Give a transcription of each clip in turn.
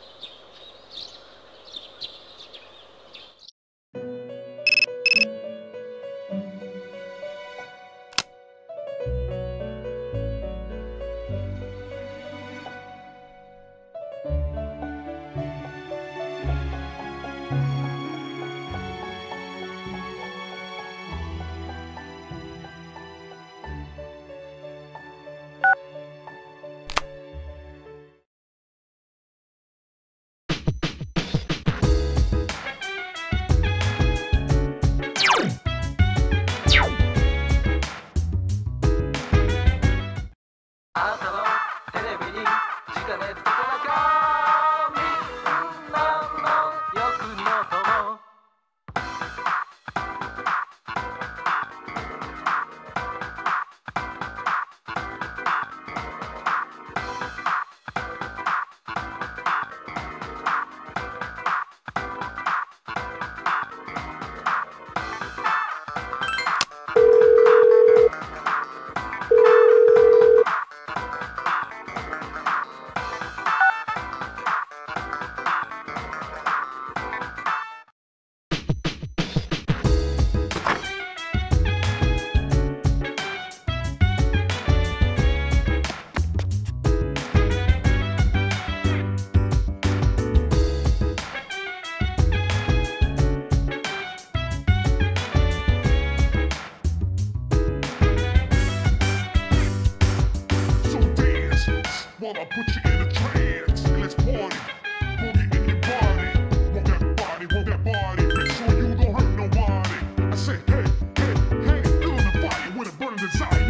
I'll put you in a trance. Let's party. Boogie in your body. Want that body, want that body. Make sure you don't hurt nobody. I say, hey, hey, hey, feeling the fire with a burning desire.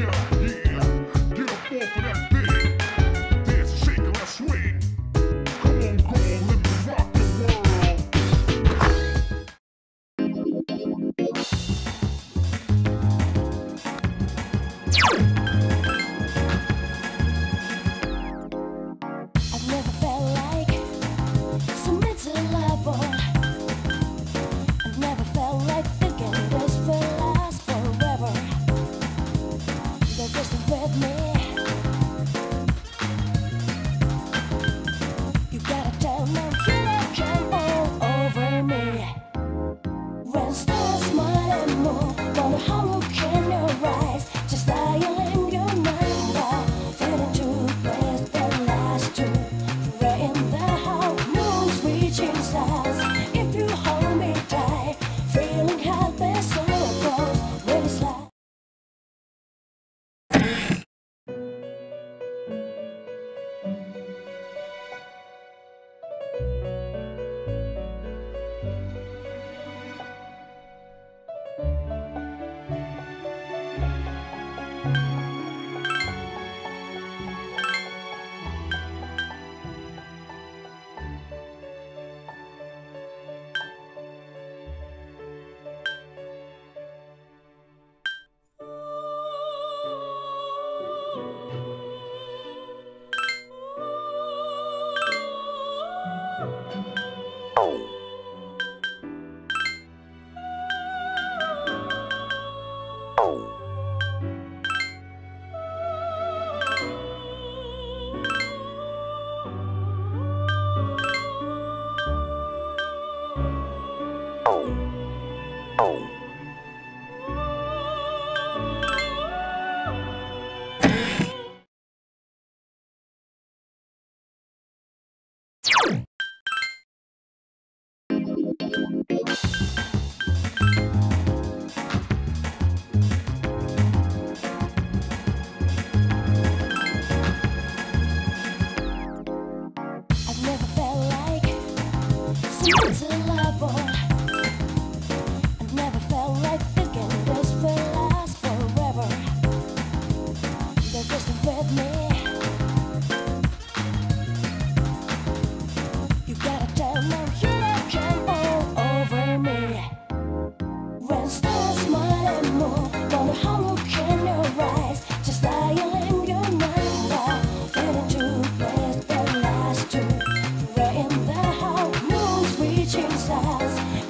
Yeah, get up off of that thing. Dance and shake and let's swing. Come on, girl, let me rock the world. I've never felt like so miserable. I've never felt like thinking this will last forever. They're just with me. You gotta tell them you can all over me. When stars smile and move, wonder how look in your eyes, just dial in your mind now, fade into place that lasts to. Right in the house, moon's reaching stars. If you hold me tight, feeling happy, so close, when it's like. I've never felt like so miserable. I've never felt like thinking this will last forever. They're just with me. You gotta tell them you can all over me. When stars smile and move, wonder how look in your eyes, just dial in your mind now, fade into place that lasts to. Right in the house, moon's reaching stars.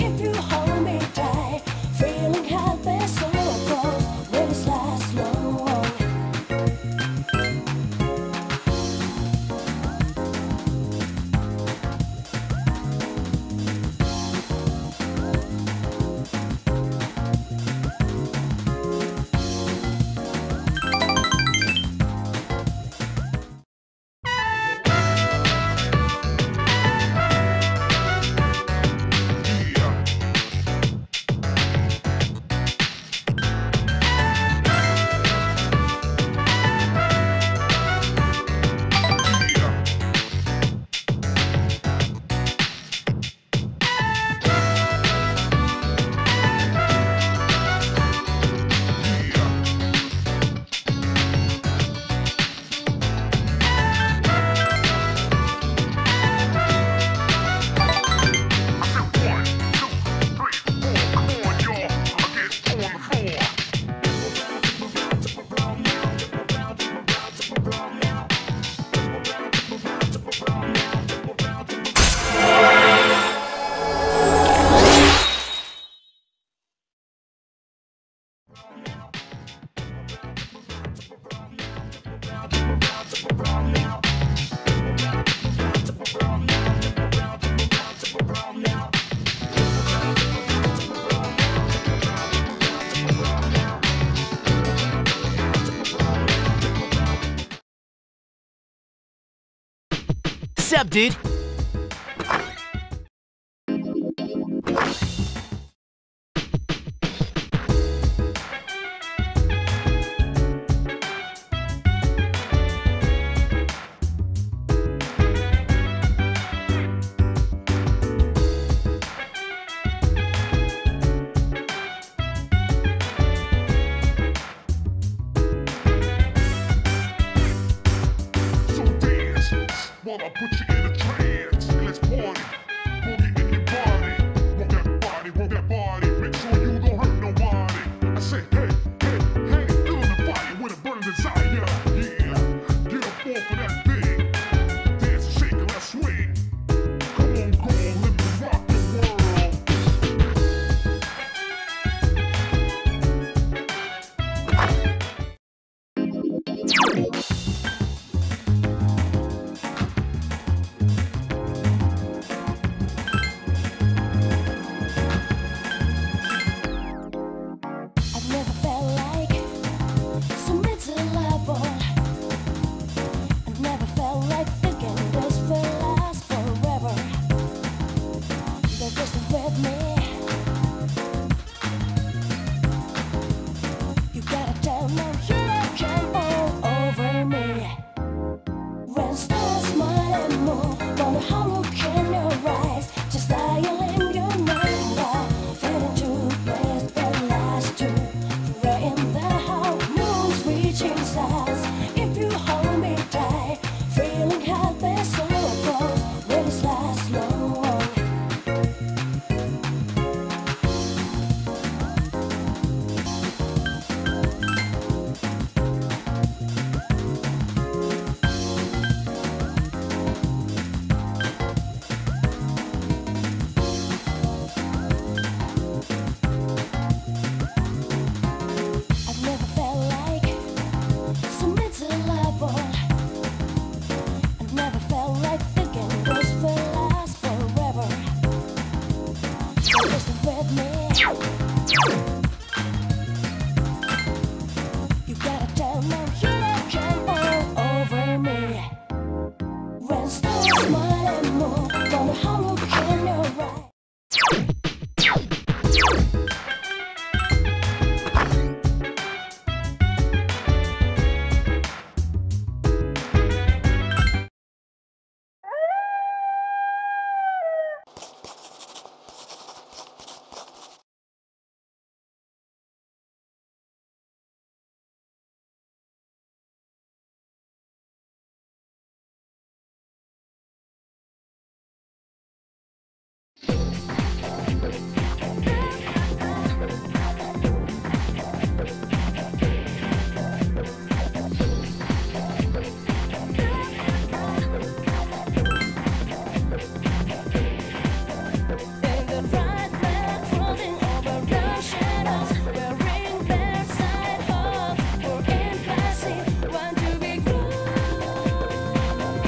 up, dude? While I put you in a trance, and let's party. Boogie in your body. Work that body. Make sure you don't hurt nobody. I say, hey, hey, hey, feeling the fire with a burning desire. Yeah, get up off of that thing. Dance and shake and let's swing. Come on, go on, let me rock the world.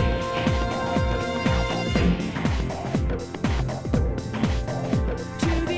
To be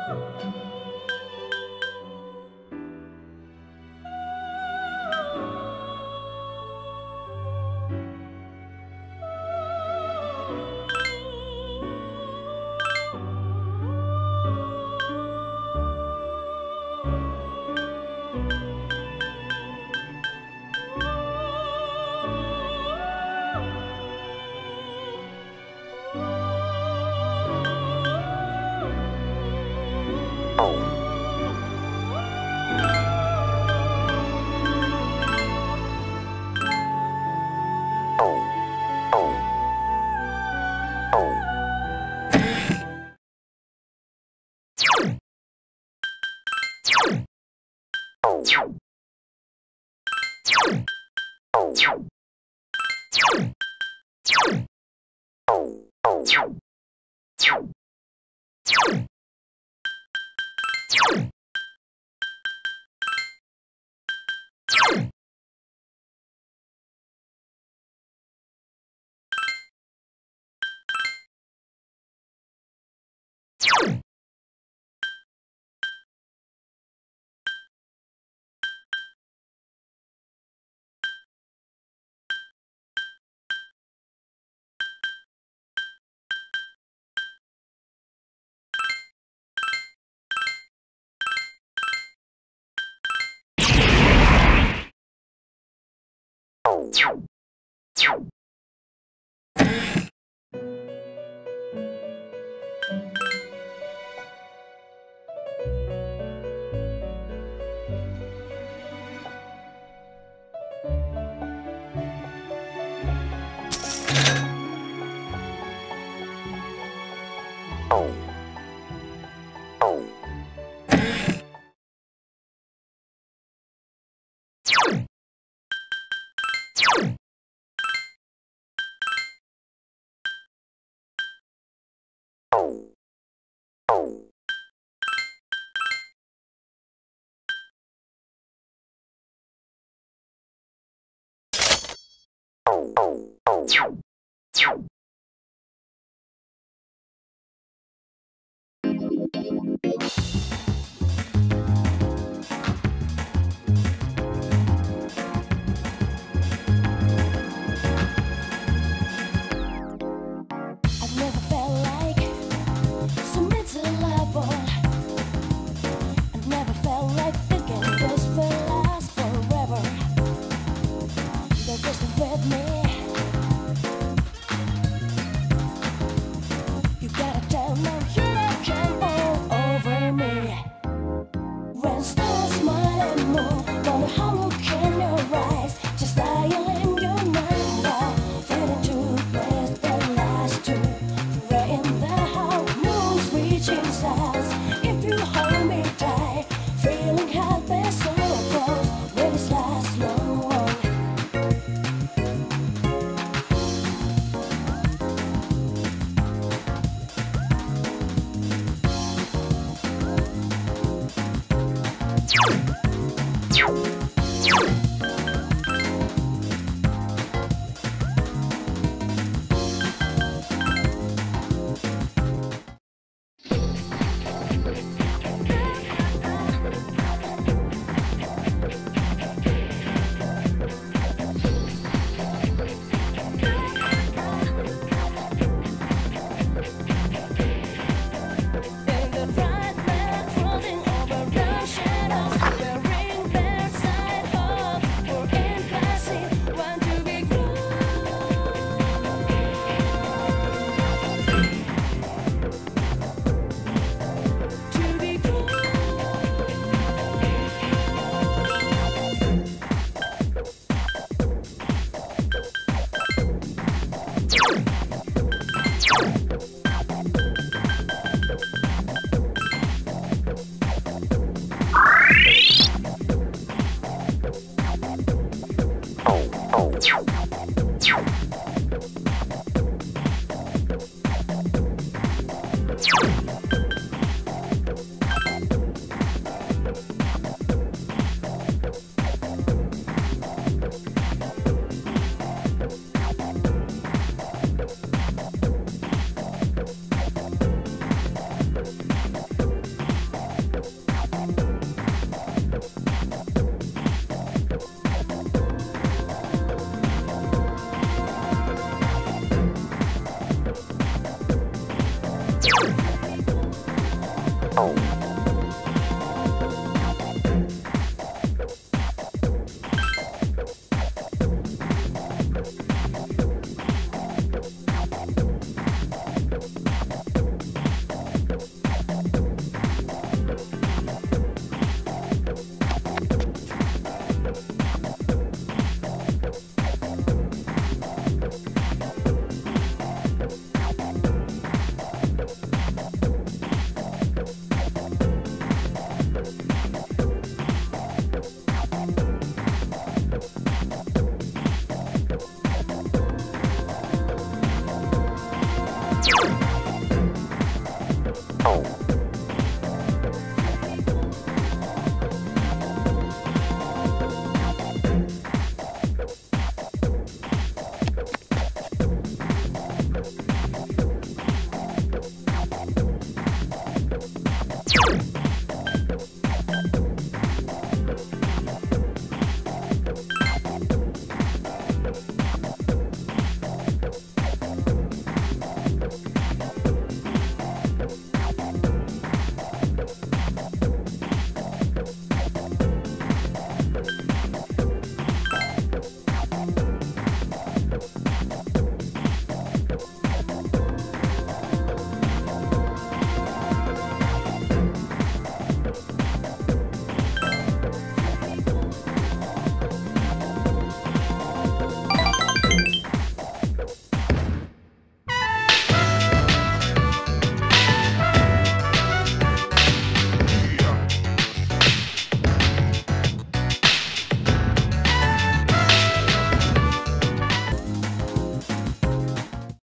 To be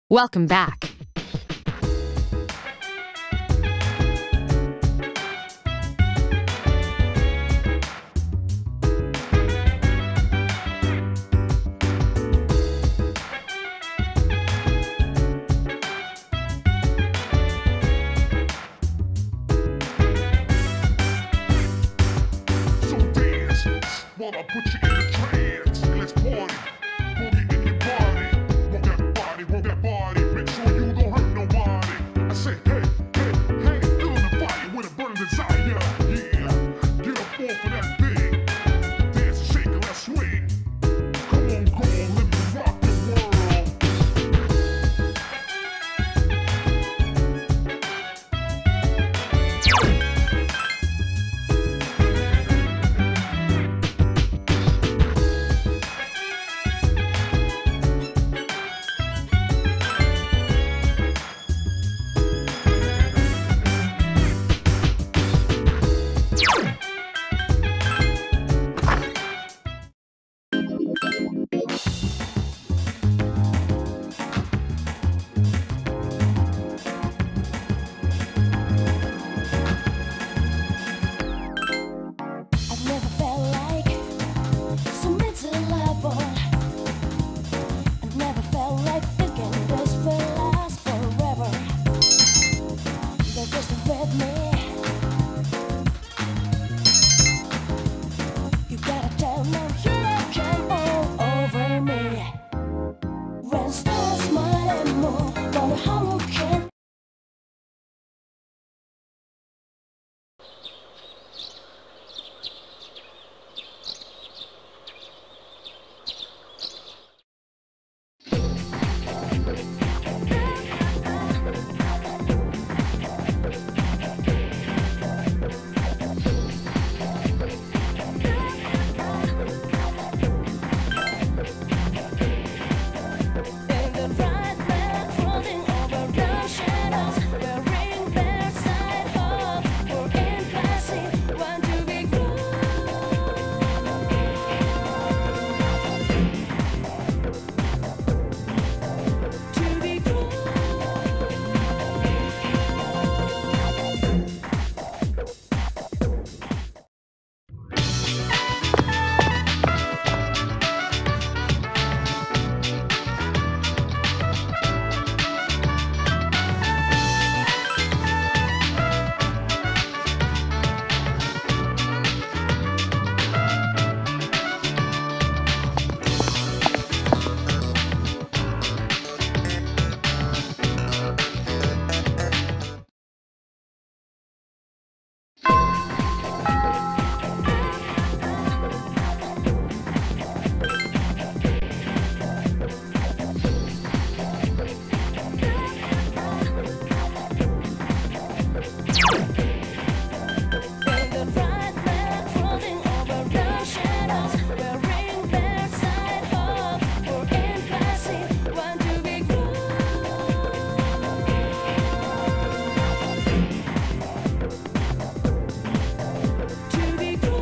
Welcome back. So dance while I put you in a trance. And let's party. Boogie in your body. Work that body. Make sure you don't hurt nobody. I say, hey, hey, hey. Feel the fire with a burning desire. Yeah. Get up off of that thing. Dance and shake and let's swing. Come on, go on, let me rock the world. I've never felt like so miserable. I've never felt like thinking this will last forever. They're just with me. You gotta tell them you don't jump all over me. When stars smile and more, wonder how you can. In the bright light floating over the shadows, wearing their side hug for in passing, want to be good. To be good. In the bright light floating over the shadows, wearing their side hug for in passing, want to be good. To be good.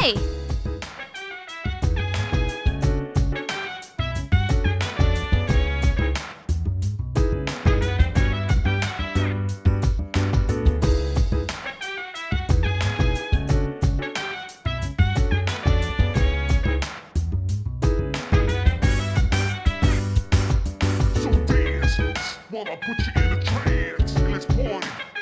Hey! So dance while I put you in a trance. And let's party.